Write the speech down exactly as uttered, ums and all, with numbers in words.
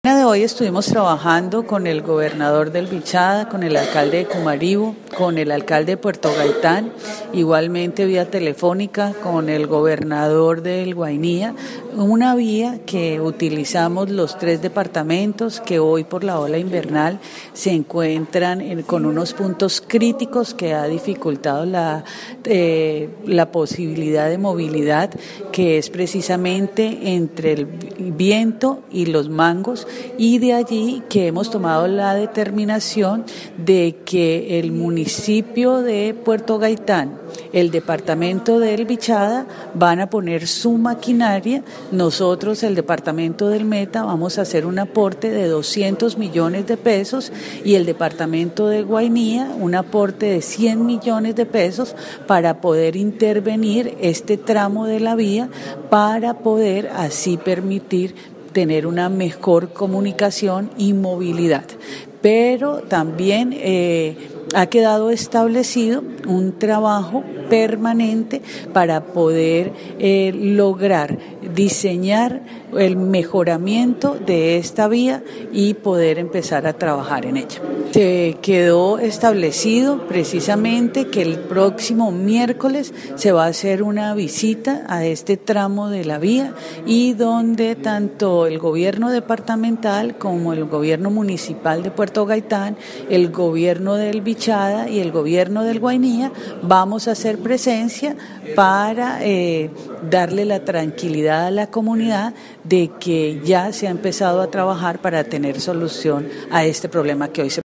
El día de hoy estuvimos trabajando con el gobernador del Bichada, con el alcalde de Cumaribo, con el alcalde de Puerto Gaitán, igualmente vía telefónica con el gobernador del Guainía, una vía que utilizamos los tres departamentos que hoy por la ola invernal se encuentran en, con unos puntos críticos que ha dificultado la, eh, la posibilidad de movilidad, que es precisamente entre el viento y los mangos, y de allí que hemos tomado la determinación de que el municipio de Puerto Gaitán, el departamento del Bichada van a poner su maquinaria, nosotros el departamento del Meta vamos a hacer un aporte de doscientos millones de pesos y el departamento de Guainía un aporte de cien millones de pesos para poder intervenir este tramo de la vía para poder así permitir tener una mejor comunicación y movilidad. Pero también eh, ha quedado establecido un trabajo permanente para poder eh, lograr diseñar el mejoramiento de esta vía y poder empezar a trabajar en ella. Se quedó establecido precisamente que el próximo miércoles se va a hacer una visita a este tramo de la vía y donde tanto el gobierno departamental como el gobierno municipal de Puerto Gaitán, el gobierno del Bichada y el gobierno del Guainía vamos a hacer presencia para eh, darle la tranquilidad a la comunidad de que ya se ha empezado a trabajar para tener solución a este problema que hoy se